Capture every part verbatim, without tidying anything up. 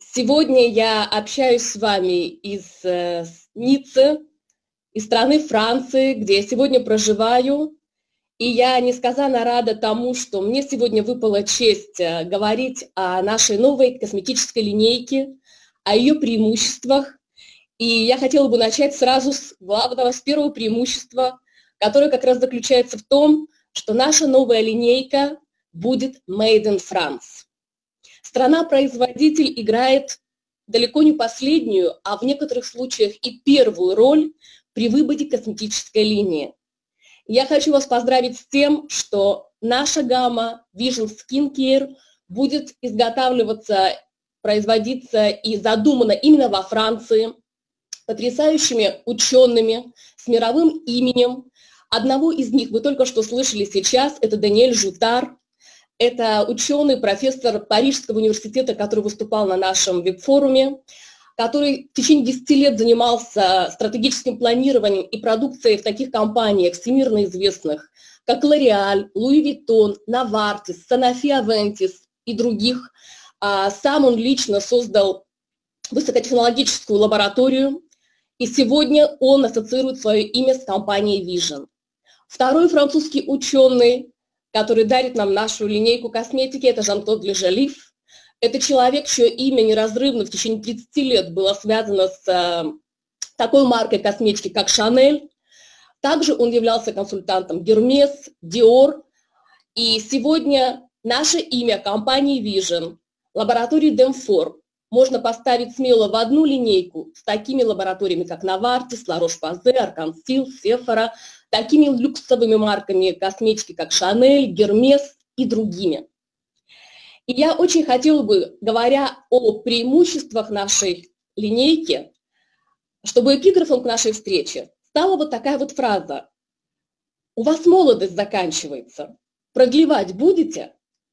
Сегодня я общаюсь с вами из э, Ниццы, из страны Франции, где я сегодня проживаю. И я несказанно рада тому, что мне сегодня выпала честь э, говорить о нашей новой косметической линейке, о ее преимуществах. И я хотела бы начать сразу с главного, с первого преимущества, которое как раз заключается в том, что наша новая линейка будет made in France. Страна-производитель играет далеко не последнюю, а в некоторых случаях и первую роль при выборе косметической линии. Я хочу вас поздравить с тем, что наша гамма Vision Skincare будет изготавливаться, производиться и задумана именно во Франции потрясающими учеными с мировым именем. Одного из них вы только что слышали сейчас, это Даниэль Жутар. Это ученый, профессор Парижского университета, который выступал на нашем веб-форуме, который в течение десяти лет занимался стратегическим планированием и продукцией в таких компаниях всемирно известных, как L'Oréal, Louis Vuitton, Novartis, Sanofi Aventis и других. Сам он лично создал высокотехнологическую лабораторию, и сегодня он ассоциирует свое имя с компанией Vision. Второй французский ученый, который дарит нам нашу линейку косметики, это Жан-Клод Лежалиф. Это человек, чье имя неразрывно в течение тридцати лет было связано с э, такой маркой косметики, как Шанель. Также он являлся консультантом Hermès, Dior. И сегодня наше имя компании Vision, лаборатории Demfor, можно поставить смело в одну линейку с такими лабораториями, как Novartis, La Roche-Posay, Arcan-Sil, Sephora, такими люксовыми марками косметики, как Шанель, Hermès и другими. И я очень хотела бы, говоря о преимуществах нашей линейки, чтобы эпиграфом к нашей встрече стала вот такая вот фраза: «У вас молодость заканчивается, продлевать будете?»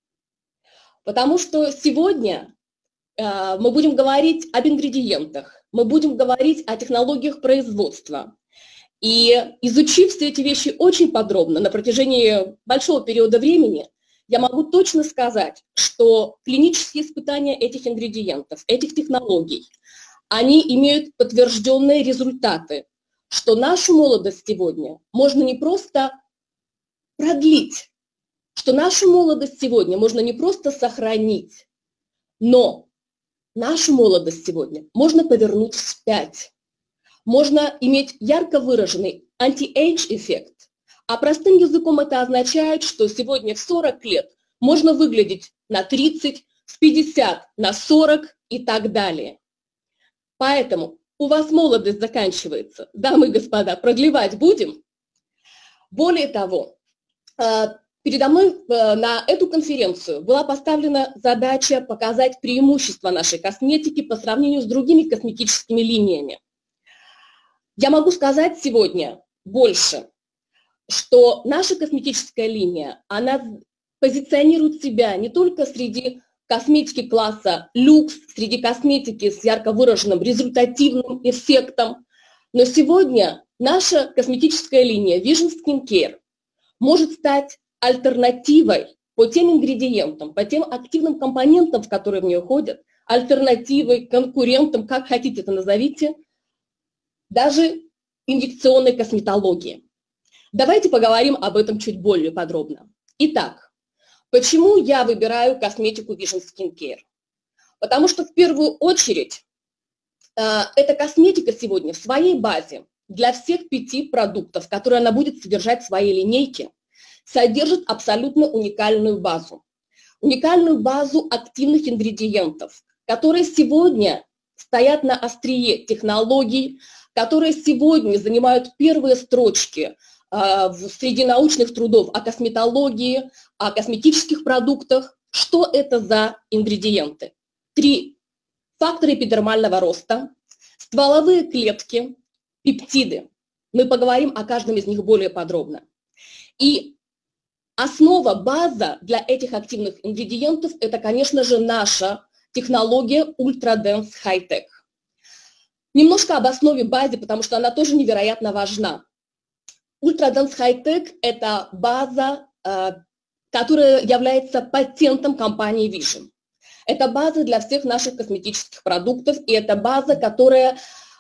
Потому что сегодня э, мы будем говорить об ингредиентах, мы будем говорить о технологиях производства. И изучив все эти вещи очень подробно на протяжении большого периода времени, я могу точно сказать, что клинические испытания этих ингредиентов, этих технологий, они имеют подтвержденные результаты, что нашу молодость сегодня можно не просто продлить, что нашу молодость сегодня можно не просто сохранить, но нашу молодость сегодня можно повернуть вспять. Можно иметь ярко выраженный анти-эйдж эффект, а простым языком это означает, что сегодня в сорок лет можно выглядеть на тридцать, в пятьдесят на сорок и так далее. Поэтому у вас молодость заканчивается, дамы и господа, продлевать будем? Более того, передо мной на эту конференцию была поставлена задача показать преимущества нашей косметики по сравнению с другими косметическими линиями. Я могу сказать сегодня больше, что наша косметическая линия, она позиционирует себя не только среди косметики класса люкс, среди косметики с ярко выраженным результативным эффектом, но сегодня наша косметическая линия Vision Skincare может стать альтернативой по тем ингредиентам, по тем активным компонентам, в которые в нее входят, альтернативой, конкурентам, как хотите это назовите, даже инъекционной косметологии. Давайте поговорим об этом чуть более подробно. Итак, почему я выбираю косметику Vision Skincare? Потому что в первую очередь э, эта косметика сегодня в своей базе для всех пяти продуктов, которые она будет содержать в своей линейке, содержит абсолютно уникальную базу. Уникальную базу активных ингредиентов, которые сегодня стоят на острие технологий, которые сегодня занимают первые строчки э, среди научных трудов о косметологии, о косметических продуктах. Что это за ингредиенты? Три. Факторы эпидермального роста, стволовые клетки, пептиды. Мы поговорим о каждом из них более подробно. И основа, база для этих активных ингредиентов – это, конечно же, наша технология Ultra Dense High Tech. Немножко об основе, базе, потому что она тоже невероятно важна. Ultra Dense High Tech – это база, которая является патентом компании Vision. Это база для всех наших косметических продуктов, и это база, которая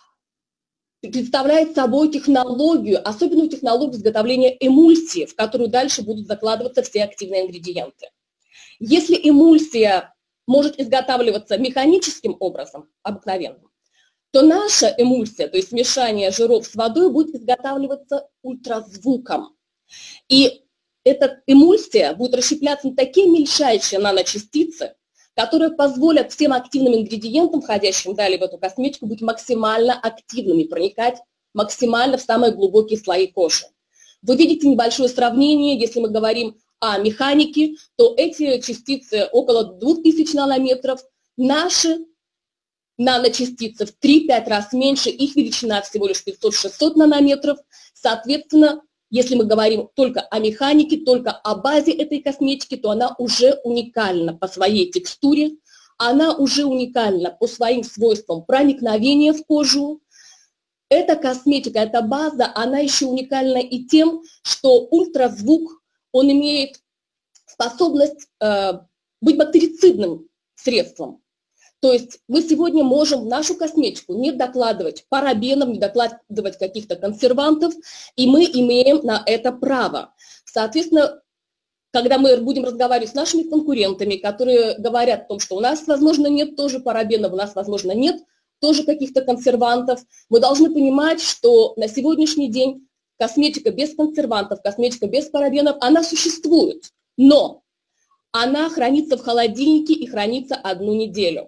представляет собой технологию, особенную технологию изготовления эмульсии, в которую дальше будут закладываться все активные ингредиенты. Если эмульсия может изготавливаться механическим образом, обыкновенным, то наша эмульсия, то есть смешание жиров с водой, будет изготавливаться ультразвуком. И эта эмульсия будет расщепляться на такие мельчайшие наночастицы, которые позволят всем активным ингредиентам, входящим далее в эту косметику, быть максимально активными, проникать максимально в самые глубокие слои кожи. Вы видите небольшое сравнение, если мы говорим о механике, то эти частицы около двух тысяч нанометров, наши наночастицы в три-пять раз меньше, их величина всего лишь пятьсот-шестьсот нанометров. Соответственно, если мы говорим только о механике, только о базе этой косметики, то она уже уникальна по своей текстуре, она уже уникальна по своим свойствам проникновения в кожу. Эта косметика, эта база, она еще уникальна и тем, что ультразвук, он имеет способность э, быть бактерицидным средством. То есть мы сегодня можем в нашу косметику не докладывать парабенов, не докладывать каких-то консервантов, и мы имеем на это право. Соответственно, когда мы будем разговаривать с нашими конкурентами, которые говорят о том, что у нас, возможно, нет тоже парабенов, у нас, возможно, нет тоже каких-то консервантов, мы должны понимать, что на сегодняшний день косметика без консервантов, косметика без парабенов, она существует, но она хранится в холодильнике и хранится одну неделю.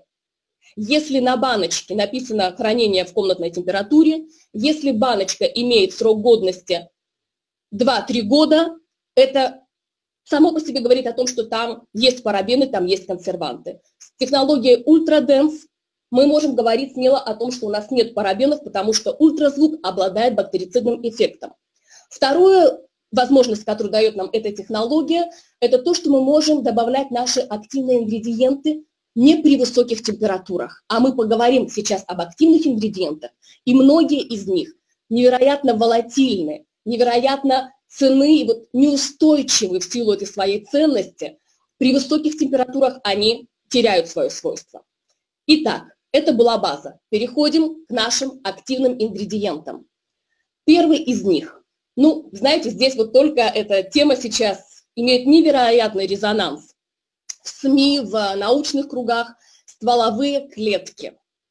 Если на баночке написано хранение в комнатной температуре, если баночка имеет срок годности два-три года, это само по себе говорит о том, что там есть парабены, там есть консерванты. С технологией ультраденс мы можем говорить смело о том, что у нас нет парабенов, потому что ультразвук обладает бактерицидным эффектом. Второе, возможность, которую дает нам эта технология, это то, что мы можем добавлять наши активные ингредиенты не при высоких температурах. А мы поговорим сейчас об активных ингредиентах, и многие из них невероятно волатильны, невероятно ценны и вот неустойчивы в силу этой своей ценности. При высоких температурах они теряют свое свойство. Итак, это была база. Переходим к нашим активным ингредиентам. Первый из них. Ну, знаете, здесь вот только эта тема сейчас имеет невероятный резонанс в СМИ, в научных кругах, стволовые клетки.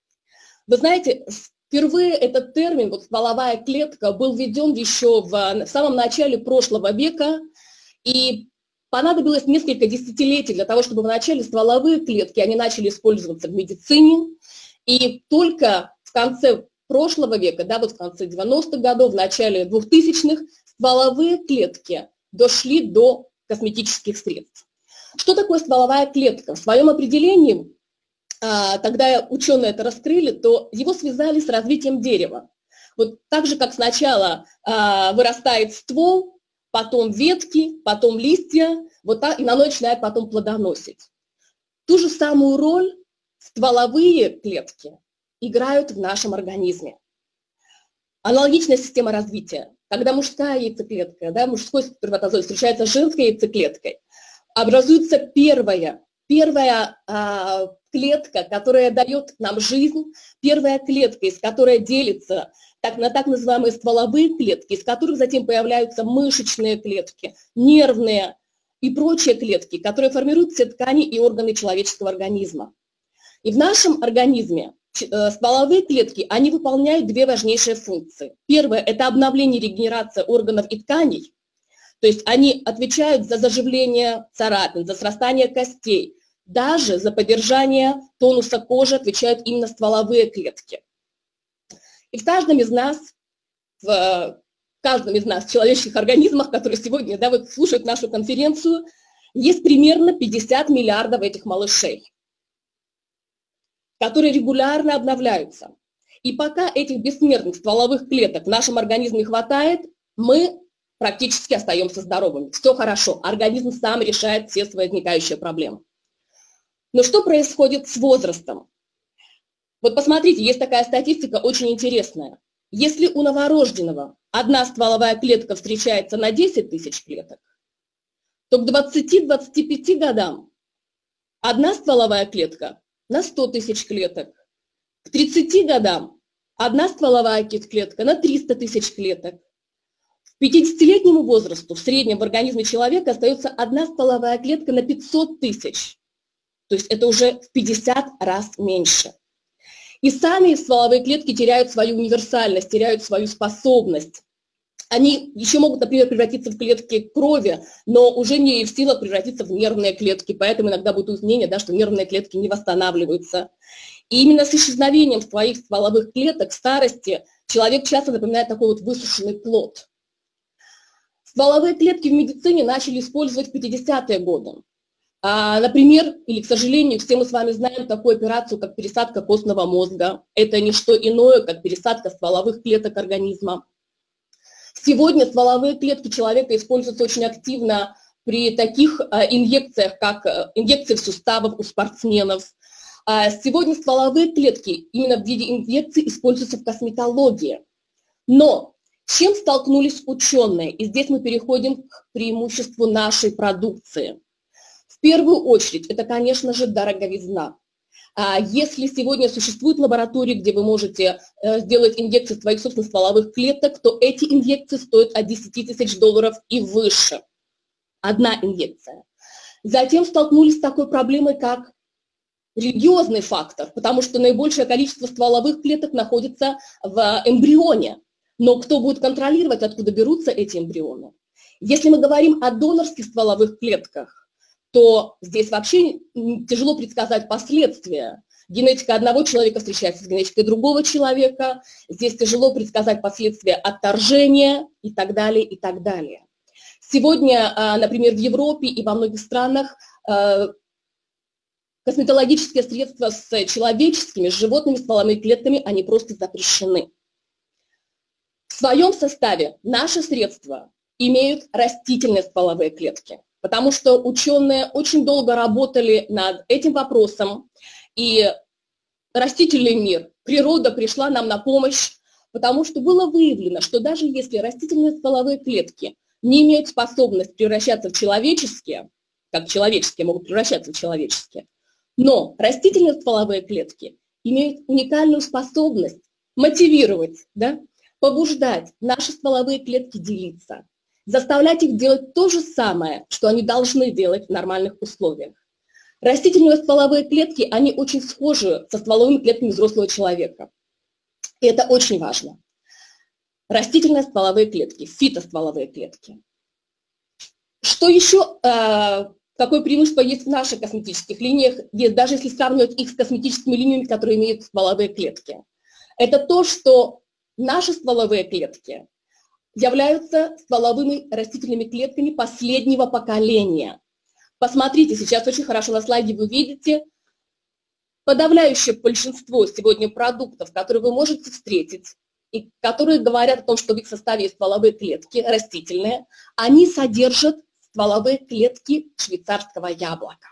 Вы знаете, впервые этот термин, вот стволовая клетка, был введен еще в, в самом начале прошлого века, и понадобилось несколько десятилетий для того, чтобы в начале стволовые клетки, они начали использоваться в медицине, и только в конце прошлого века, да, вот в конце девяностых годов, в начале двухтысячных, стволовые клетки дошли до косметических средств. Что такое стволовая клетка? В своем определении, когда ученые это раскрыли, то его связали с развитием дерева. Вот так же, как сначала вырастает ствол, потом ветки, потом листья, вот так, и оно начинает потом плодоносить. Ту же самую роль стволовые клетки играют в нашем организме. Аналогичная система развития. Когда мужская яйцеклетка, да, мужской сперматозоид встречается с женской яйцеклеткой, образуется первая, первая а, клетка, которая дает нам жизнь, первая клетка, из которой делится так, на так называемые стволовые клетки, из которых затем появляются мышечные клетки, нервные и прочие клетки, которые формируют все ткани и органы человеческого организма. И в нашем организме стволовые клетки, они выполняют две важнейшие функции. Первое – это обновление и регенерация органов и тканей. То есть они отвечают за заживление царапин, за срастание костей, даже за поддержание тонуса кожи отвечают именно стволовые клетки. И в каждом из нас, в каждом из нас, в человеческих организмах, которые сегодня, да, вот слушают нашу конференцию, есть примерно пятьдесят миллиардов этих малышей, которые регулярно обновляются. И пока этих бессмертных стволовых клеток в нашем организме хватает, мы практически остаемся здоровыми. Все хорошо, организм сам решает все свои возникающие проблемы. Но что происходит с возрастом? Вот посмотрите, есть такая статистика очень интересная. Если у новорожденного одна стволовая клетка встречается на десять тысяч клеток, то к двадцати-двадцати пяти годам одна стволовая клетка на сто тысяч клеток. К тридцати годам одна стволовая клетка на триста тысяч клеток. К пятидесятилетнему возрасту в среднем в организме человека остается одна стволовая клетка на пятьсот тысяч. То есть это уже в пятьдесят раз меньше. И сами стволовые клетки теряют свою универсальность, теряют свою способность. Они еще могут, например, превратиться в клетки крови, но уже не в силах превратиться в нервные клетки. Поэтому иногда будет мнение, да, что нервные клетки не восстанавливаются. И именно с исчезновением своих стволовых клеток в старости человек часто напоминает такой вот высушенный плод. Стволовые клетки в медицине начали использовать в пятидесятые годы. А, например, или, к сожалению, все мы с вами знаем такую операцию, как пересадка костного мозга. Это не что иное, как пересадка стволовых клеток организма. Сегодня стволовые клетки человека используются очень активно при таких а, инъекциях, как а, инъекции в суставах у спортсменов. А, сегодня стволовые клетки именно в виде инъекций используются в косметологии. Но с чем столкнулись ученые? И здесь мы переходим к преимуществу нашей продукции. В первую очередь, это, конечно же, дороговизна. Если сегодня существуют лаборатории, где вы можете сделать инъекции своих собственных стволовых клеток, то эти инъекции стоят от десяти тысяч долларов и выше. Одна инъекция. Затем столкнулись с такой проблемой, как религиозный фактор, потому что наибольшее количество стволовых клеток находится в эмбрионе. Но кто будет контролировать, откуда берутся эти эмбрионы? Если мы говорим о донорских стволовых клетках, то здесь вообще тяжело предсказать последствия. Генетика одного человека встречается с генетикой другого человека, здесь тяжело предсказать последствия отторжения и так далее, и так далее. Сегодня, например, в Европе и во многих странах косметологические средства с человеческими, с животными стволовыми клетками, они просто запрещены. В своем составе наши средства имеют растительные стволовые клетки, потому что ученые очень долго работали над этим вопросом, и растительный мир, природа пришла нам на помощь, потому что было выявлено, что даже если растительные стволовые клетки не имеют способность превращаться в человеческие, как человеческие могут превращаться в человеческие, но растительные стволовые клетки имеют уникальную способность мотивировать, да, побуждать наши стволовые клетки делиться, заставлять их делать то же самое, что они должны делать в нормальных условиях. Растительные стволовые клетки, они очень схожи со стволовыми клетками взрослого человека. И это очень важно. Растительные стволовые клетки, фитостволовые клетки. Что еще, э, какое преимущество есть в наших косметических линиях, даже если сравнивать их с косметическими линиями, которые имеют стволовые клетки? Это то, что наши стволовые клетки являются стволовыми растительными клетками последнего поколения. Посмотрите, сейчас очень хорошо на слайде вы видите, подавляющее большинство сегодня продуктов, которые вы можете встретить, и которые говорят о том, что в их составе есть стволовые клетки, растительные, они содержат стволовые клетки швейцарского яблока.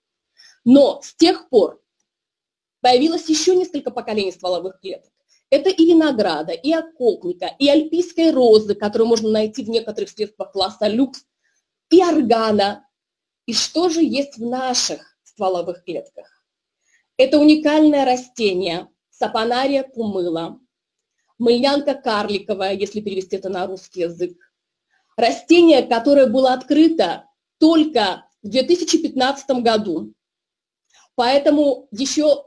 Но с тех пор появилось еще несколько поколений стволовых клеток. Это и винограда, и околтника, и альпийской розы, которую можно найти в некоторых средствах класса люкс, и органа. И что же есть в наших стволовых клетках? Это уникальное растение Сапонария пумыла, мыльнянка карликовая, если перевести это на русский язык. Растение, которое было открыто только в две тысячи пятнадцатом году. Поэтому еще...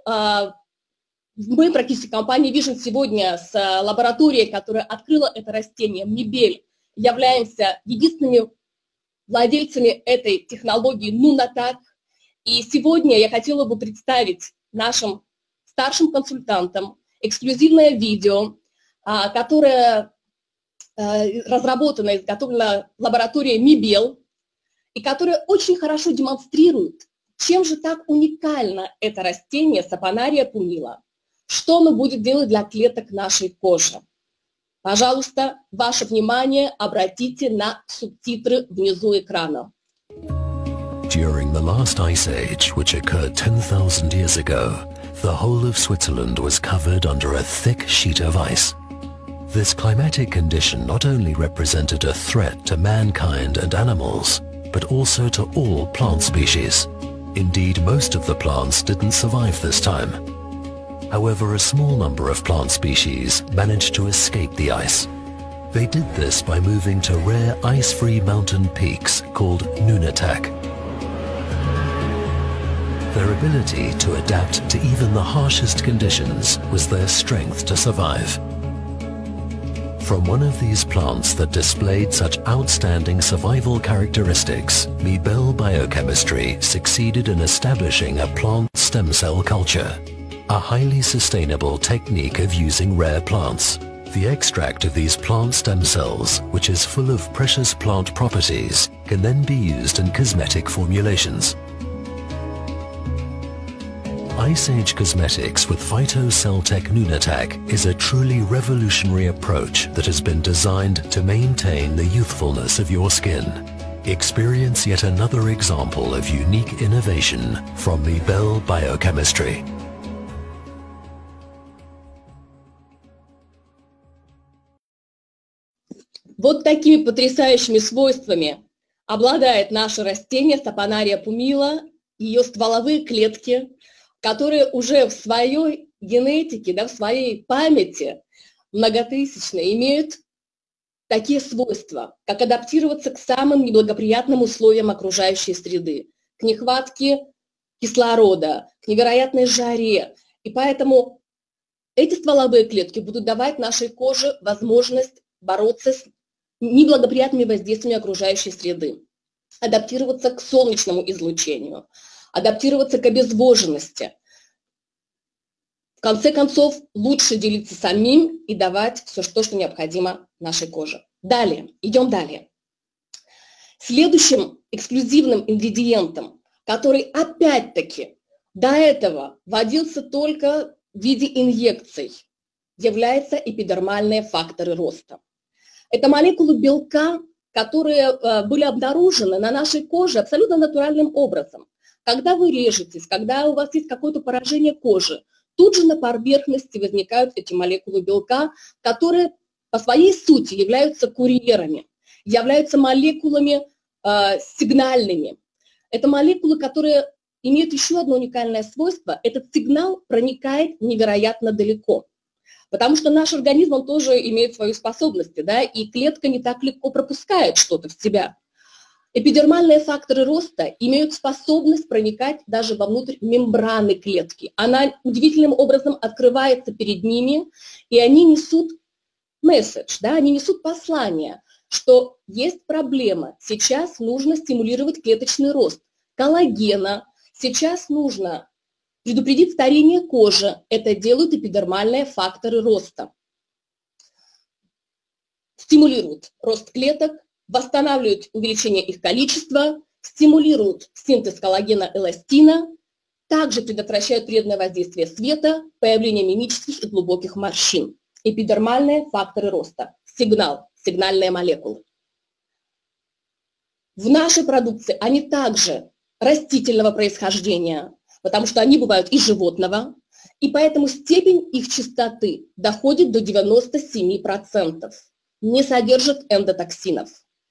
Мы, практически компания Vision, сегодня с лабораторией, которая открыла это растение, Мибель, являемся единственными владельцами этой технологии Нунатак. И сегодня я хотела бы представить нашим старшим консультантам эксклюзивное видео, которое разработано и изготовлено лабораторией Мибель, и которое очень хорошо демонстрирует, чем же так уникально это растение Сапонария пумыла. Что оно будет делать для клеток нашей кожи? Пожалуйста, ваше внимание обратите на субтитры внизу экрана. During the last ice age, which occurred ten thousand years ago, the whole of Switzerland was covered under a thick sheet of ice. This climatic condition not only represented a threat to mankind and animals, but also to all plant species. Indeed, most of the plants didn't survive this time. However, a small number of plant species managed to escape the ice. They did this by moving to rare ice-free mountain peaks called Nunatak. Their ability to adapt to even the harshest conditions was their strength to survive. From one of these plants that displayed such outstanding survival characteristics, Mibelle Biochemistry succeeded in establishing a plant stem cell culture, a highly sustainable technique of using rare plants. The extract of these plant stem cells, which is full of precious plant properties, can then be used in cosmetic formulations. Ice Age Cosmetics with PhytoCellTech Nunatak is a truly revolutionary approach that has been designed to maintain the youthfulness of your skin. Experience yet another example of unique innovation from Mibelle Biochemistry. Вот такими потрясающими свойствами обладает наше растение Сапонария пумила, ее стволовые клетки, которые уже в своей генетике, да, в своей памяти многотысячной имеют такие свойства, как адаптироваться к самым неблагоприятным условиям окружающей среды, к нехватке кислорода, к невероятной жаре. И поэтому эти стволовые клетки будут давать нашей коже возможность бороться с неблагоприятными воздействиями окружающей среды, адаптироваться к солнечному излучению, адаптироваться к обезвоженности. В конце концов, лучше делиться самим и давать все то, что необходимо нашей коже. Далее, идем далее. Следующим эксклюзивным ингредиентом, который опять-таки до этого вводился только в виде инъекций, являются эпидермальные факторы роста. Это молекулы белка, которые были обнаружены на нашей коже абсолютно натуральным образом. Когда вы режетесь, когда у вас есть какое-то поражение кожи, тут же на поверхности возникают эти молекулы белка, которые по своей сути являются курьерами, являются молекулами э, сигнальными. Это молекулы, которые имеют еще одно уникальное свойство. Этот сигнал проникает невероятно далеко. Потому что наш организм, он тоже имеет свои способности, да, и клетка не так легко пропускает что-то в себя. Эпидермальные факторы роста имеют способность проникать даже вовнутрь мембраны клетки. Она удивительным образом открывается перед ними, и они несут месседж, да, они несут послание, что есть проблема, сейчас нужно стимулировать клеточный рост коллагена, сейчас нужно предупредить старение кожи, это делают эпидермальные факторы роста. Стимулируют рост клеток, восстанавливают увеличение их количества, стимулируют синтез коллагена-эластина, также предотвращают вредное воздействие света, появление мимических и глубоких морщин. Эпидермальные факторы роста. Сигнал, сигнальные молекулы. В нашей продукции они также растительного происхождения, потому что они бывают и животного, и поэтому степень их чистоты доходит до девяноста семи процентов, не содержат эндотоксинов.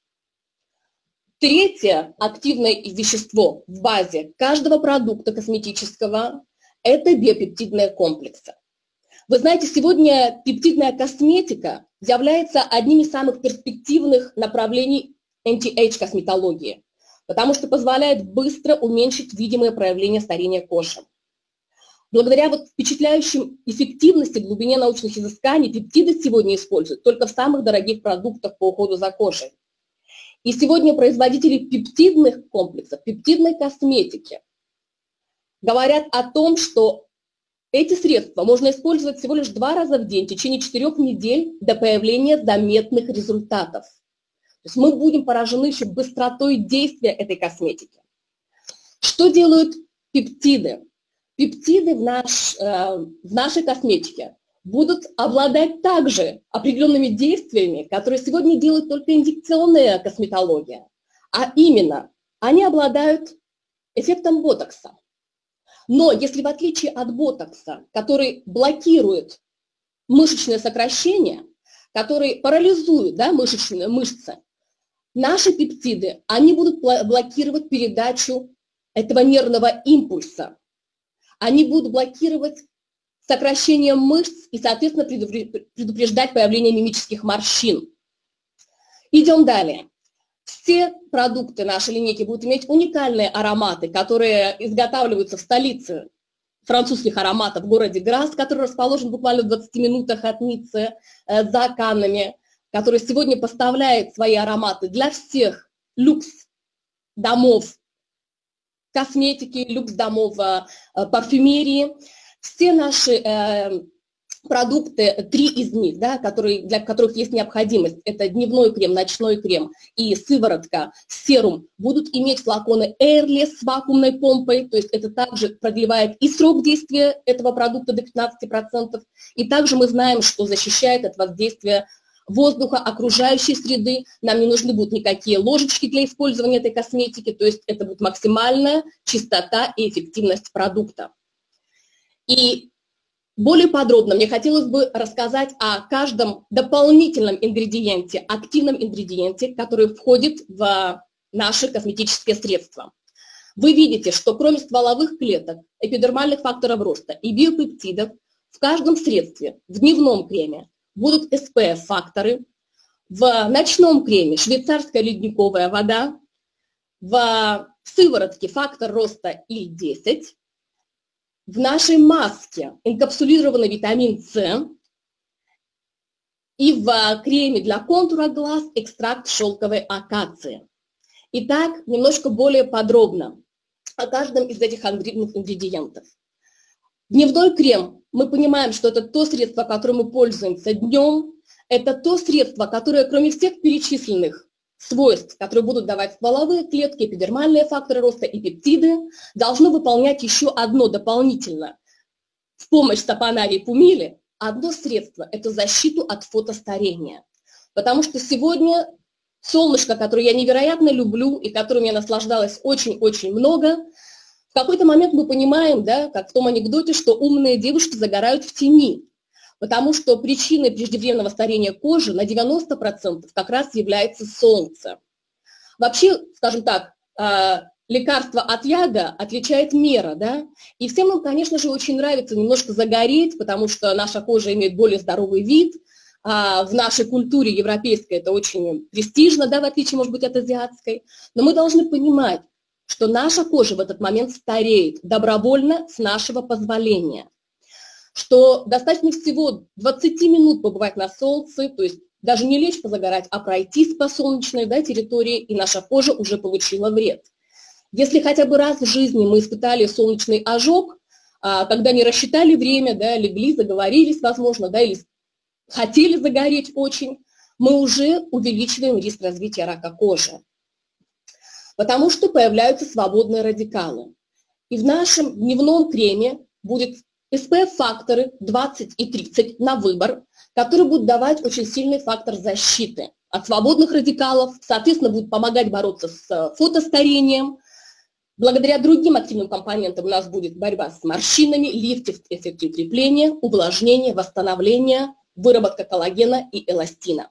Третье активное вещество в базе каждого продукта косметического – это биопептидные комплексы. Вы знаете, сегодня пептидная косметика является одним из самых перспективных направлений анти-эйдж косметологии, потому что позволяет быстро уменьшить видимые проявления старения кожи. Благодаря вот впечатляющей эффективности, глубине научных изысканий, пептиды сегодня используют только в самых дорогих продуктах по уходу за кожей. И сегодня производители пептидных комплексов, пептидной косметики говорят о том, что эти средства можно использовать всего лишь два раза в день в течение четырех недель до появления заметных результатов. То есть мы будем поражены еще быстротой действия этой косметики. Что делают пептиды? Пептиды в, наш, э, в нашей косметике будут обладать также определенными действиями, которые сегодня делают только инъекционная косметология. А именно, они обладают эффектом ботокса. Но если в отличие от ботокса, который блокирует мышечное сокращение, который парализует, да, мышечные мышцы, наши пептиды, они будут блокировать передачу этого нервного импульса. Они будут блокировать сокращение мышц и, соответственно, предупреждать появление мимических морщин. Идем далее. Все продукты нашей линейки будут иметь уникальные ароматы, которые изготавливаются в столице французских ароматов в городе Грасс, который расположен буквально в двадцати минутах от Ниццы, за Каннами, который сегодня поставляет свои ароматы для всех люкс-домов косметики, люкс-домов парфюмерии. Все наши э, продукты, три из них, да, которые, для которых есть необходимость, это дневной крем, ночной крем и сыворотка, серум, будут иметь флаконы Airless с вакуумной помпой, то есть это также продлевает и срок действия этого продукта до пятнадцати процентов, и также мы знаем, что защищает от воздействия воздуха, окружающей среды, нам не нужны будут никакие ложечки для использования этой косметики, то есть это будет максимальная чистота и эффективность продукта. И более подробно мне хотелось бы рассказать о каждом дополнительном ингредиенте, активном ингредиенте, который входит в наши косметические средства. Вы видите, что кроме стволовых клеток, эпидермальных факторов роста и биопептидов, в каждом средстве, в дневном креме, будут эс пэ эф-факторы, в ночном креме швейцарская ледниковая вода, в сыворотке фактор роста И Л десять, в нашей маске инкапсулированный витамин С и в креме для контура глаз экстракт шелковой акации. Итак, немножко более подробно о каждом из этих ингредиентов. Дневной крем, мы понимаем, что это то средство, которым мы пользуемся днем, это то средство, которое, кроме всех перечисленных свойств, которые будут давать стволовые клетки, эпидермальные факторы роста и пептиды, должно выполнять еще одно дополнительно. В помощь сапонаре и пумиле одно средство – это защиту от фотостарения. Потому что сегодня солнышко, которое я невероятно люблю и которым я наслаждалась очень-очень много, в какой-то момент мы понимаем, да, как в том анекдоте, что умные девушки загорают в тени. Потому что причиной преждевременного старения кожи на девяносто процентов как раз является солнце. Вообще, скажем так, лекарство от яда отличает мера, да, и всем нам, конечно же, очень нравится немножко загореть, потому что наша кожа имеет более здоровый вид, а в нашей культуре европейской это очень престижно, да, в отличие, может быть, от азиатской, но мы должны понимать, что наша кожа в этот момент стареет добровольно с нашего позволения. Что достаточно всего двадцати минут побывать на солнце, то есть даже не лечь позагорать, а пройтись по солнечной, да, территории, и наша кожа уже получила вред. Если хотя бы раз в жизни мы испытали солнечный ожог, когда не рассчитали время, да, легли, заговорились, возможно, да, или хотели загореть очень, мы уже увеличиваем риск развития рака кожи. Потому что появляются свободные радикалы. И в нашем дневном креме будет эс пэ эф-факторы двадцать и тридцать на выбор, которые будут давать очень сильный фактор защиты от свободных радикалов, соответственно, будут помогать бороться с фотостарением. Благодаря другим активным компонентам у нас будет борьба с морщинами, лифтинг, эффект укрепления, увлажнение, восстановление, выработка коллагена и эластина.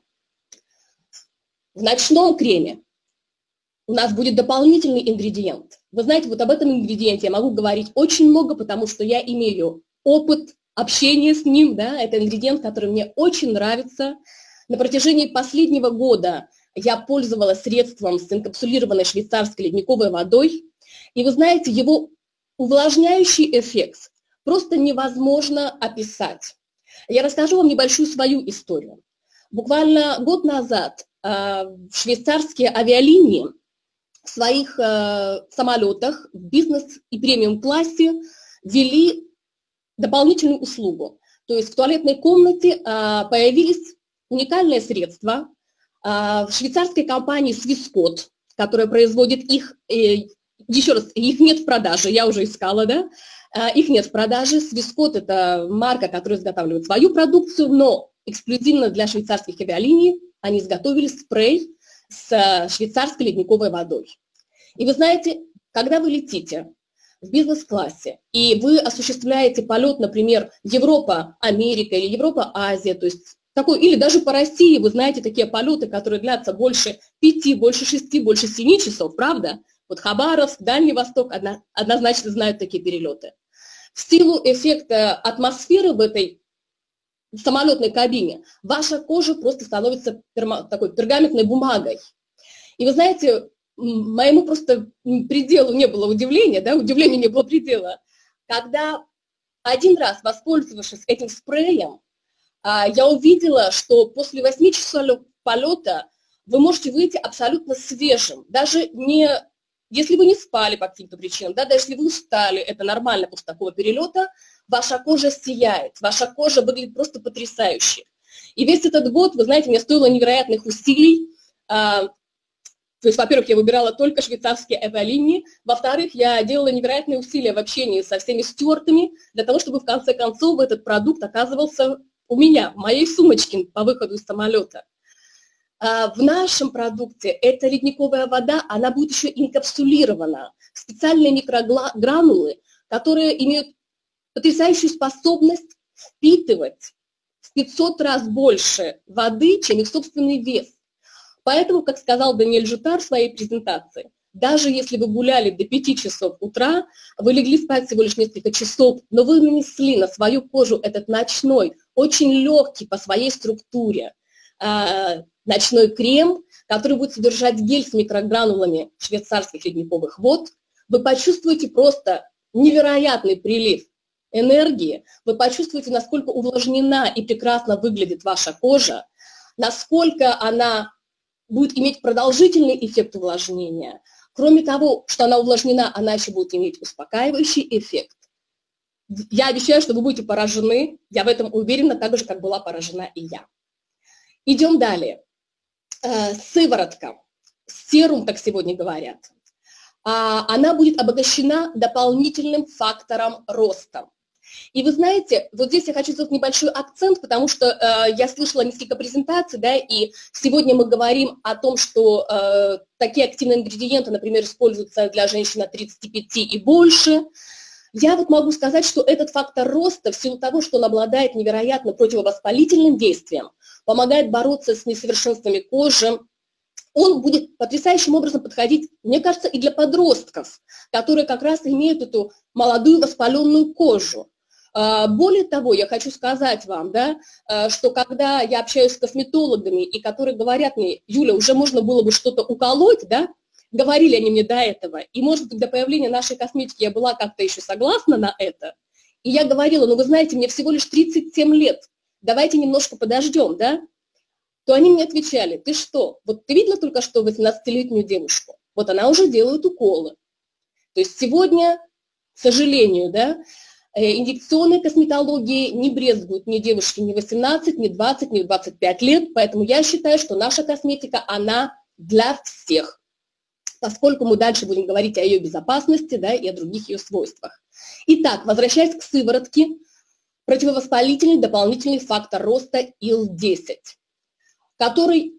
В ночном креме у нас будет дополнительный ингредиент. Вы знаете, вот об этом ингредиенте я могу говорить очень много, потому что я имею опыт общения с ним, да, это ингредиент, который мне очень нравится. На протяжении последнего года я пользовалась средством с инкапсулированной швейцарской ледниковой водой, и вы знаете, его увлажняющий эффект просто невозможно описать. Я расскажу вам небольшую свою историю. Буквально год назад э, швейцарские авиалинии в своих э, самолетах в бизнес- и премиум-классе ввели дополнительную услугу. То есть в туалетной комнате э, появились уникальные средства э, в швейцарской компании Swissquote, которая производит их, э, еще раз, их нет в продаже, я уже искала, да, э, их нет в продаже. Swissquote – это марка, которая изготавливает свою продукцию, но эксклюзивно для швейцарских авиалиний они изготовили спрей с швейцарской ледниковой водой. И вы знаете, когда вы летите в бизнес-классе, и вы осуществляете полет, например, Европа-Америка или Европа-Азия, то есть такой, или даже по России, вы знаете, такие полеты, которые длятся больше пяти, больше шести, больше семи часов, правда? Вот Хабаровск, Дальний Восток однозначно знают такие перелеты. В силу эффекта атмосферы в этой самолетной кабине ваша кожа просто становится перма, такой пергаментной бумагой. И вы знаете, моему просто пределу не было удивления, да, удивлению не было предела, когда один раз, воспользовавшись этим спреем, я увидела, что после восьми часов полета вы можете выйти абсолютно свежим, даже не, если вы не спали по каким-то причинам, да, даже если вы устали, это нормально после такого перелета, ваша кожа сияет, ваша кожа выглядит просто потрясающе. И весь этот год, вы знаете, мне стоило невероятных усилий. А, то есть, во-первых, я выбирала только швейцарские авиалинии, во-вторых, я делала невероятные усилия в общении со всеми стюартами для того, чтобы в конце концов этот продукт оказывался у меня, в моей сумочке по выходу из самолета. А, в нашем продукте эта ледниковая вода, она будет еще инкапсулирована в специальные микрогранулы, которые имеют потрясающую способность впитывать в пятьсот раз больше воды, чем их собственный вес. Поэтому, как сказал Даниэль Жутар в своей презентации, даже если вы гуляли до пяти часов утра, вы легли спать всего лишь несколько часов, но вы нанесли на свою кожу этот ночной, очень легкий по своей структуре э, ночной крем, который будет содержать гель с микрогранулами швейцарских ледниковых вод, вы почувствуете просто невероятный прилив энергии, вы почувствуете, насколько увлажнена и прекрасно выглядит ваша кожа, насколько она будет иметь продолжительный эффект увлажнения. Кроме того, что она увлажнена, она еще будет иметь успокаивающий эффект. Я обещаю, что вы будете поражены, я в этом уверена, так же, как была поражена и я. Идем далее. Э, сыворотка, серум, как сегодня говорят, а, она будет обогащена дополнительным фактором роста. И вы знаете, вот здесь я хочу сделать небольшой акцент, потому что э, я слышала несколько презентаций, да, и сегодня мы говорим о том, что э, такие активные ингредиенты, например, используются для женщин от тридцати пяти и больше. Я вот могу сказать, что этот фактор роста, в силу того, что он обладает невероятно противовоспалительным действием, помогает бороться с несовершенствами кожи, он будет потрясающим образом подходить, мне кажется, и для подростков, которые как раз имеют эту молодую воспаленную кожу. Более того, я хочу сказать вам, да, что когда я общаюсь с косметологами, и которые говорят мне: Юля, уже можно было бы что-то уколоть, да, говорили они мне до этого, и, может быть, до появления нашей косметики я была как-то еще согласна на это, и я говорила: ну, вы знаете, мне всего лишь тридцать семь лет, давайте немножко подождем, да, то они мне отвечали: ты что, вот ты видела только что восемнадцатилетнюю девушку, вот она уже делает уколы. То есть сегодня, к сожалению, да, инъекционной косметологии не брезгуют ни девушки ни восемнадцать, ни двадцать, ни двадцать пять лет, поэтому я считаю, что наша косметика, она для всех, поскольку мы дальше будем говорить о ее безопасности, да, и о других ее свойствах. Итак, возвращаясь к сыворотке, противовоспалительный дополнительный фактор роста ил десять, который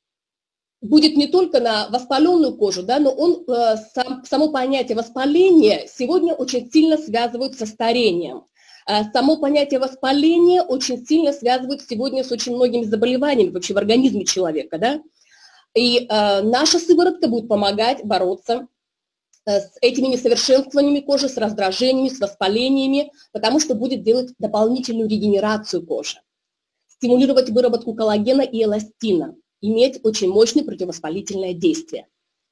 будет не только на воспаленную кожу, да, но он, э, сам, само понятие воспаления сегодня очень сильно связывают со старением. Э, само понятие воспаления очень сильно связывают сегодня с очень многими заболеваниями вообще в организме человека, да. И э, наша сыворотка будет помогать бороться э, с этими несовершенствованиями кожи, с раздражениями, с воспалениями, потому что будет делать дополнительную регенерацию кожи, стимулировать выработку коллагена и эластина, иметь очень мощное противовоспалительное действие.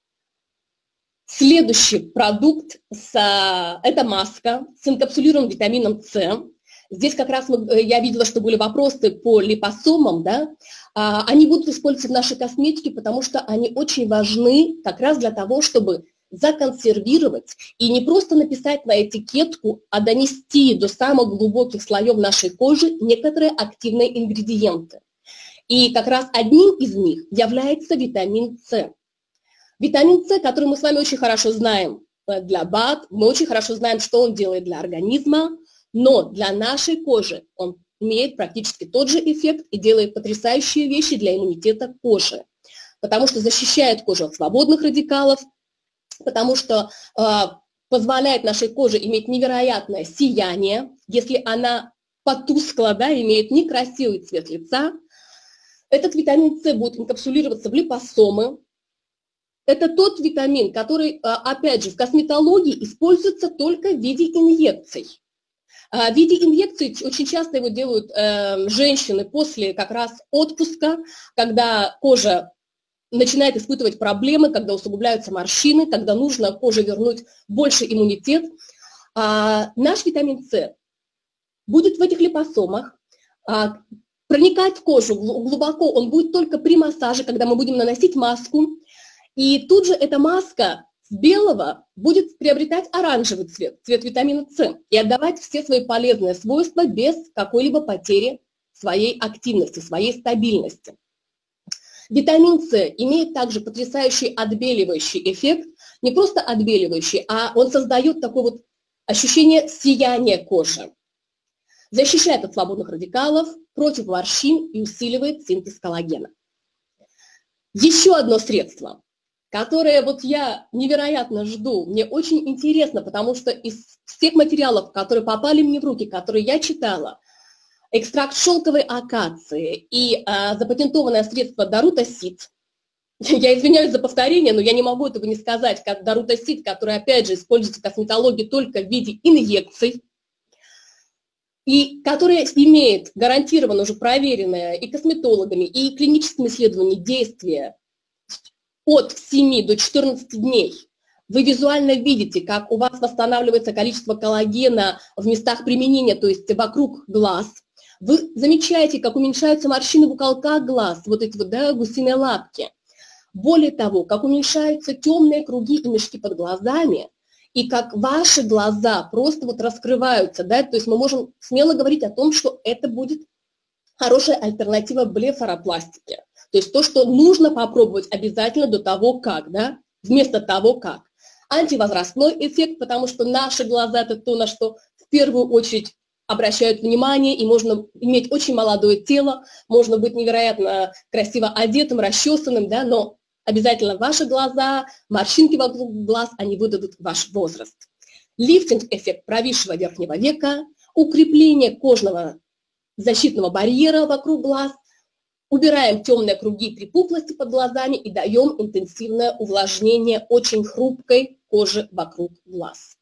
Следующий продукт с, это маска с инкапсулированным витамином С. Здесь как раз мы, я видела, что были вопросы по липосомам, да? Они будут использоваться в нашей косметике, потому что они очень важны как раз для того, чтобы законсервировать и не просто написать на этикетку, а донести до самых глубоких слоев нашей кожи некоторые активные ингредиенты. И как раз одним из них является витамин С. Витамин С, который мы с вами очень хорошо знаем для БАД, мы очень хорошо знаем, что он делает для организма, но для нашей кожи он имеет практически тот же эффект и делает потрясающие вещи для иммунитета кожи, потому что защищает кожу от свободных радикалов, потому что э, позволяет нашей коже иметь невероятное сияние, если она потускла, да, имеет некрасивый цвет лица. Этот витамин С будет инкапсулироваться в липосомы, это тот витамин, который, опять же, в косметологии используется только в виде инъекций. В виде инъекций очень часто его делают э, женщины после как раз отпуска, когда кожа начинает испытывать проблемы, когда усугубляются морщины, когда нужно коже вернуть больше иммунитет. А наш витамин С будет в этих липосомах, а, проникать в кожу глубоко, он будет только при массаже, когда мы будем наносить маску. И тут же эта маска с белого будет приобретать оранжевый цвет, цвет витамина С, и отдавать все свои полезные свойства без какой-либо потери своей активности, своей стабильности. Витамин С имеет также потрясающий отбеливающий эффект, не просто отбеливающий, а он создает такое вот ощущение сияния кожи, защищает от свободных радикалов, против морщин и усиливает синтез коллагена. Еще одно средство, которое вот я невероятно жду, мне очень интересно, потому что из всех материалов, которые попали мне в руки, которые я читала, экстракт шелковой акации и а, запатентованное средство Дарутасид, я извиняюсь за повторение, но я не могу этого не сказать, как Дарутасид, который, опять же, используется в косметологии только в виде инъекций, и которая имеет гарантированно уже проверенное и косметологами, и клиническими исследованиями действие от семи до четырнадцати дней. Вы визуально видите, как у вас восстанавливается количество коллагена в местах применения, то есть вокруг глаз. Вы замечаете, как уменьшаются морщины в уголках глаз, вот эти вот, да, гусиные лапки. Более того, как уменьшаются темные круги и мешки под глазами, и как ваши глаза просто вот раскрываются, да, то есть мы можем смело говорить о том, что это будет хорошая альтернатива блефаропластике. То есть то, что нужно попробовать обязательно до того, как, да, вместо того, как. Антивозрастной эффект, потому что наши глаза – это то, на что в первую очередь обращают внимание, и можно иметь очень молодое тело, можно быть невероятно красиво одетым, расчесанным, да, но обязательно ваши глаза, морщинки вокруг глаз, они выдадут ваш возраст. Лифтинг-эффект провисшего верхнего века, укрепление кожного защитного барьера вокруг глаз, убираем темные круги и припухлости под глазами и даем интенсивное увлажнение очень хрупкой кожи вокруг глаз.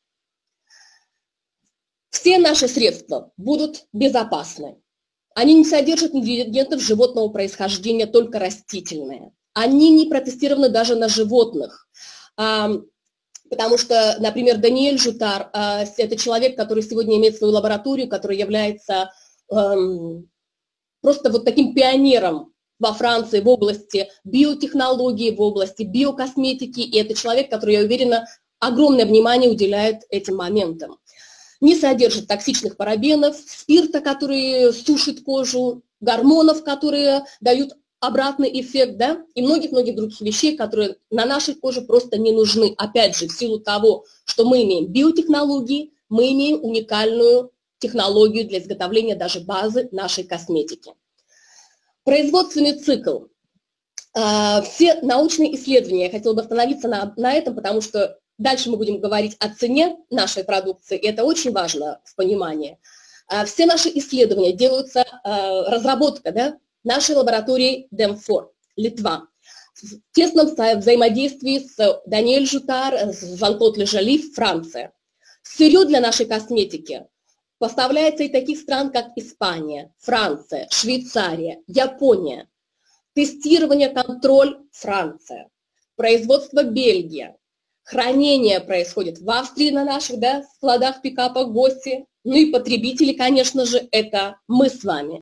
Все наши средства будут безопасны. Они не содержат ингредиентов животного происхождения, только растительные. Они не протестированы даже на животных, потому что, например, Даниэль Жутар – это человек, который сегодня имеет свою лабораторию, который является просто вот таким пионером во Франции в области биотехнологии, в области биокосметики, и это человек, который, я уверена, огромное внимание уделяет этим моментам. Не содержит токсичных парабенов, спирта, который сушит кожу, гормонов, которые дают обратный эффект, да, и многих-многих других вещей, которые на нашей коже просто не нужны. Опять же, в силу того, что мы имеем биотехнологии, мы имеем уникальную технологию для изготовления даже базы нашей косметики. Производственный цикл. Все научные исследования, я хотела бы остановиться на, на этом, потому что дальше мы будем говорить о цене нашей продукции, и это очень важно в понимании. Все наши исследования делаются, разработка, да, нашей лаборатории Демфор, Литва, в тесном взаимодействии с Даниэль Жутар, с Жан-Клод Лежали, Франция. Сырье для нашей косметики поставляется из таких стран, как Испания, Франция, Швейцария, Япония. Тестирование, контроль – Франция. Производство – Бельгия. Хранение происходит в Австрии на наших, да, складах, пикапах, гости. Ну и потребители, конечно же, это мы с вами.